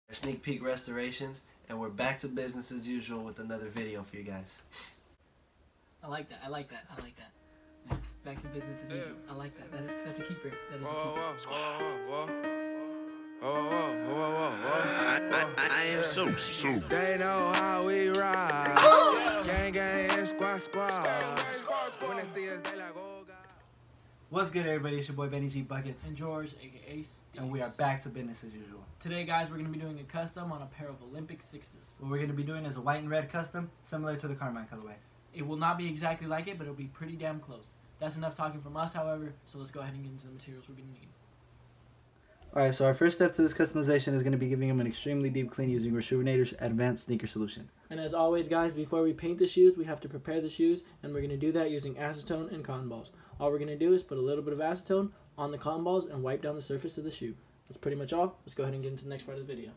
Sneak peek restorations, and we're back to business as usual with another video for you guys. I like that. Yeah, back to business as usual. I like that. That's a keeper. That is a keeper. I am so. They know how we ride. Gang, gang, and squad. When they see us, they like, oh God. What's good, everybody? It's your boy Benny G Buckets, And George, aka Steez. and we are back to business as usual. Today, guys, we're going to be doing a custom on a pair of Olympic Sixes. What we're going to be doing is a white and red custom, similar to the Carmine colorway. It will not be exactly like it, but it'll be pretty damn close. That's enough talking from us, however, so let's go ahead and get into the materials we're going to need. Alright, so our first step to this customization is going to be giving them an extremely deep clean using Reshoevn8r's Advanced Sneaker Solution. And as always, guys, before we paint the shoes, we have to prepare the shoes, and we're going to do that using acetone and cotton balls. All we're going to do is put a little bit of acetone on the cotton balls and wipe down the surface of the shoe. That's pretty much all. Let's go ahead and get into the next part of the video.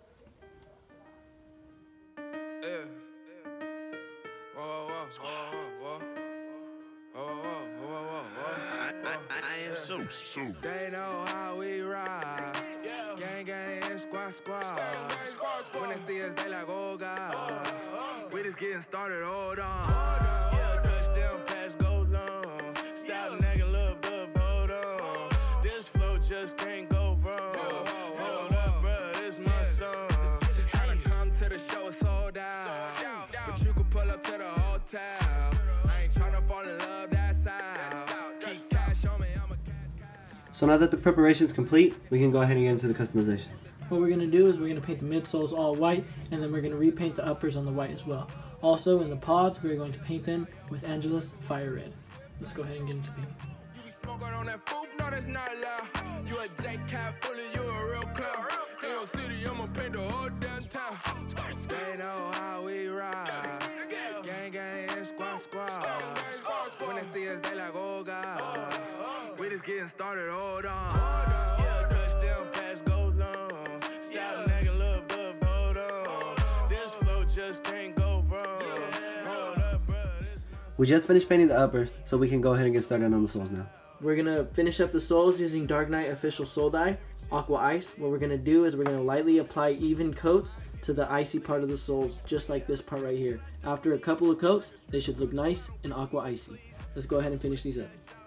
I am so. They know how we ride. Gang, gang, and squad. When they see us, they like, oh God. We just getting started, hold on. Yeah, touchdown, pass, go long. Stop nagging, little bit, hold on. This flow just can't go wrong. Hold up, bruh, this my song. Tryna come to the show, sold out. But you can pull up to the hotel. I ain't tryna fall in love, that's how. Keep cash on me, I'm a cash. So now that the preparation's complete, we can go ahead and get into the customization. What we're going to do is we're going to paint the midsoles all white, and then we're going to repaint the uppers on the white as well. Also, in the pods, we're going to paint them with Angelus Fire Red. Let's go ahead and get into painting. You be smoking on that proof, no, that's not allowed. You a J-Cap fully, you a real clown. In your city, I'ma paint the whole damn town. They know how we ride. Gang, gang, and squad. When they see us, they like, oh God. We just getting started, hold on. Yeah, touchdown, pass, go long. Stop nagging, little bit, hold on. This flow just can't go wrong. Hold up, bro. We just finished painting the uppers, so we can go ahead and get started on the soles now. We're going to finish up the soles using Dark Knight Official Sole Dye, Aqua Ice. What we're going to do is we're going to lightly apply even coats to the icy part of the soles, just like this part right here. After a couple of coats, they should look nice and aqua icy. Let's go ahead and finish these up.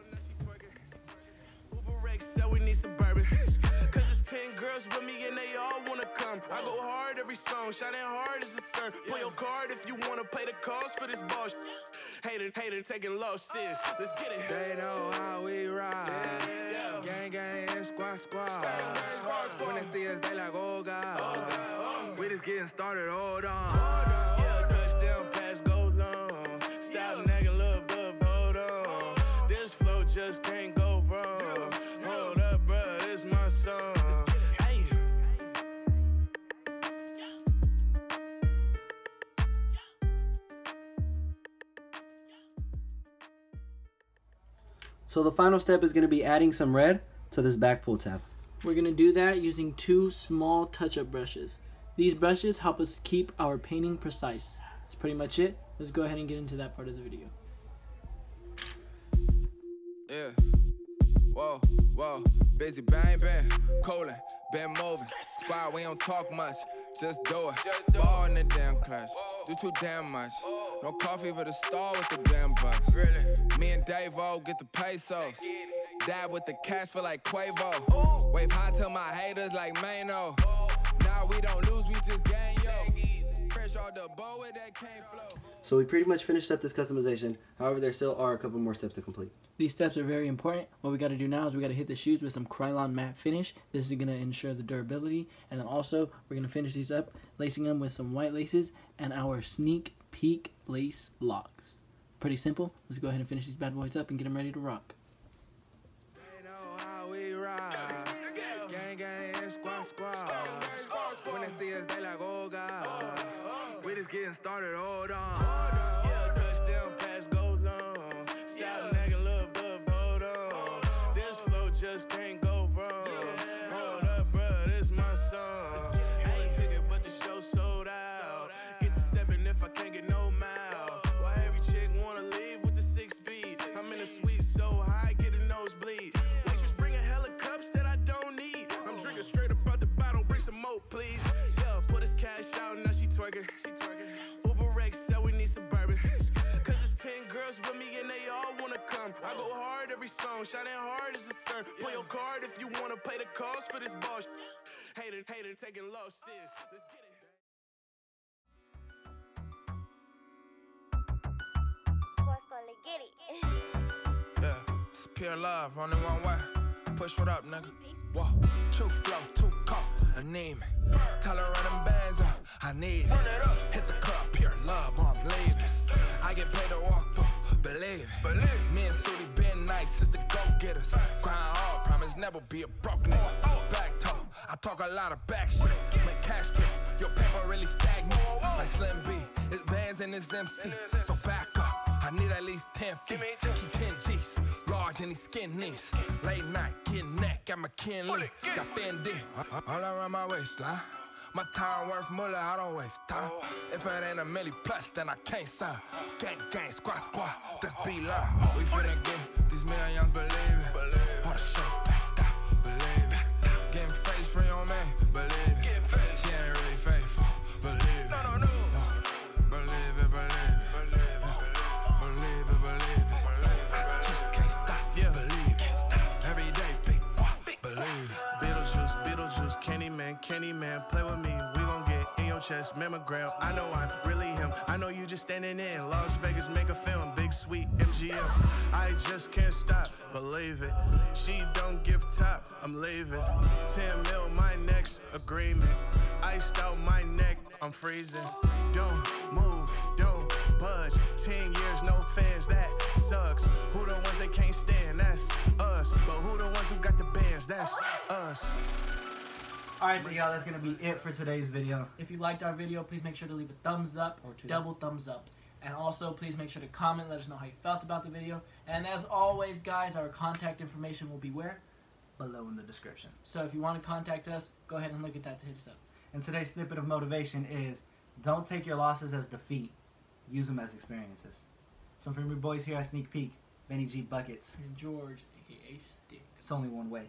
We need some bourbon. Cause it's 10 girls with me and they all wanna come. I go hard every song, shining hard as the sun. Pull your card if you wanna pay the cost for this boss. Hater, taking losses. Let's get it. They know how we ride. Gang, gang, and squad. When they see us, they like, oh God. We just getting started, hold on. Yeah, touchdown, pass, go long. Stop nagging, little bit, hold on. This flow just can't go wrong. Hold up, bruh, this my song. Hey. So the final step is going to be adding some red to this back pull tab. We're going to do that using two small touch-up brushes. These brushes help us keep our painting precise. That's pretty much it. Let's go ahead and get into that part of the video. Yeah. Whoa, busy bang, coolin', been moving. Squad, we don't talk much, just do it. Ball in the damn clash, do too damn much. No coffee but a stall with the damn bucks. Really? Me and Dave-O get the pesos. Dab with the cash for like Quavo. Wave high to my haters like Mano. Now we don't lose, we just gain, yo. Fresh all the bow with that can't flow. So we pretty much finished up this customization. However, there still are a couple more steps to complete. These steps are very important. What we got to do now is we got to hit the shoes with some Krylon matte finish. This is going to ensure the durability. And then also, we're going to finish these up, lacing them with some white laces and our Sneak Peek lace locks. Pretty simple. Let's go ahead and finish these bad boys up and get them ready to rock. They know how we ride. Gang, gang, and squad. When they see us, they like, oh God. We just getting started, hold on. Yeah, touchdown, pass, go long. Stop nagging, little bit, hold on. This flow just can't go wrong. Hold up, bruh, this my song. I ain't ticket, but the show sold out. Get to stepping if I can't get no mouth. Why every chick wanna leave with the 6 speed? I'm in the suite so high, get a nosebleed. Waitress bringing hella cups that I don't need. I'm drinking straight up out the bottle, bring some more, please. Yeah, put twerking. Uber X said we need Suburban. Cause it's 10 girls with me and they all wanna come. I go hard every song, shining hard as the sun. Pull your card if you wanna pay the cost for this boss. Hater, taking losses. Let's get it. Get it. Yeah, it's pure love, only one way. Push what up, nigga. Whoa, true flow, too cold, anemic. Tell her run them bands up, I need it. Hit the club, pure love, or I'm leaving. I get paid to walk through, believe it. Me and Sudi been nice since the go-getters. Grind hard, promise never be a broke nigga. Back talk, I talk a lot of back shit. Make cash flip, your paper really stagnant. Like Slim B, it's bands and it's MC, so back up. I need at least 10 feet, keep 10 G's, large in these skin knees. Late night, getting neck at McKinley. Got Fendi, all around my waistline. My time worth mullah, I don't waste time. If it ain't a milli plus, then I can't sign. Gang, squad, that's B-line. We finna get these millions, believe it. All the shit backed out, believe it. Getting face for your man, believe it. She ain't really faithful, believe it. Believe it, believe it. Believe it. I just can't stop, believe it. Every day, big boy, believe it. Beetlejuice, Candyman, play with me. We gon' get in your chest, mammogram. I know I'm really him. I know you just standing in Las Vegas, make a film, big sweet MGM. I just can't stop, believe it. She don't give top, I'm leaving. 10 mil, my next agreement. Iced out my neck, I'm freezing. Don't move, don't budge. 10 years, no fans, that sucks. Who the ones they can't stand? That's us. But who the ones who got the bands? That's us. Alright, so y'all, that's gonna be it for today's video. If you liked our video, please make sure to leave a thumbs up or double thumbs up. And also, please make sure to comment, let us know how you felt about the video. And as always, guys, our contact information will be where? Below in the description. So if you want to contact us, go ahead and look at that to hit us up. And today's snippet of motivation is, don't take your losses as defeat. Use them as experiences. So from your boys here at Sneak Peek, Benny G Buckets. And George, aka Sticks. It's only one way.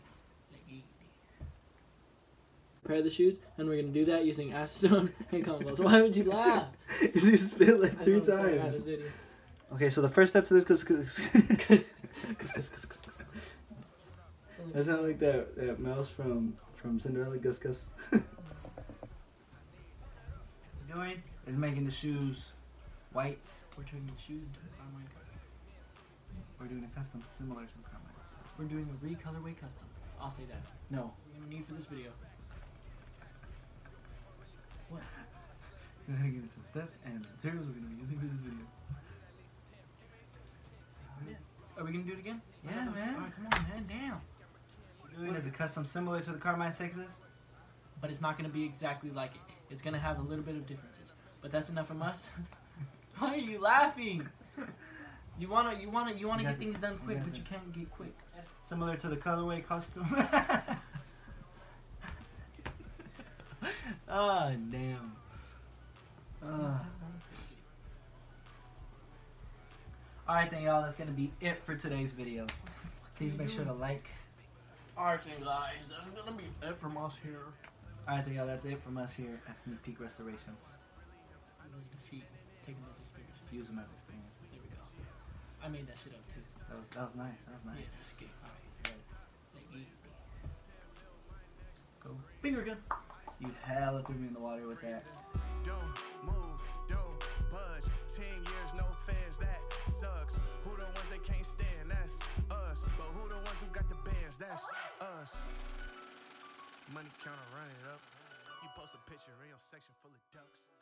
Prepare the shoes, and we're going to do that using acetone and combos. Why would you laugh? Is he spit like 3 sorry, times? Okay, so the first step to this that sounds like that mouse from Cinderella, Gus Gus. Doing is making the shoes white. We're turning the shoes into a Carmine custom. We're doing a custom similar to Carmine. We're doing a recolorway custom. I'll say that. No. We're going to need for this video. What? Go ahead and give it some steps and materials we're going to be using for this video. Are we going to do it again? Yeah, man. Alright, come on, man. Damn. We're doing it as a custom similar to the Carmine 6s. But it's not going to be exactly like it. It's going to have a little bit of differences. But that's enough from us. Why are you laughing? You wanna get things done quick, but you can't get quick. Similar to the colorway custom. Oh, damn. Alright then, y'all, that's gonna be it for today's video. Please make sure to like. Alright then, guys, that's gonna be it from us here. Alright then, y'all, that's it from us here at Sneak Peek Restorations. Defeat. Take them as experiences. Use them as experiences. There we go. I made that shit up too. That was nice. That was nice. Yeah, just kidding. Alright, like, go. Finger gun. You hella threw me in the water with that. Don't move, don't budge. 10 years, no fans, that sucks. Who the ones they can't stand? That's us. But who the ones who got the bands? That's us. Money counter, run it up. You post a picture in your section full of ducks.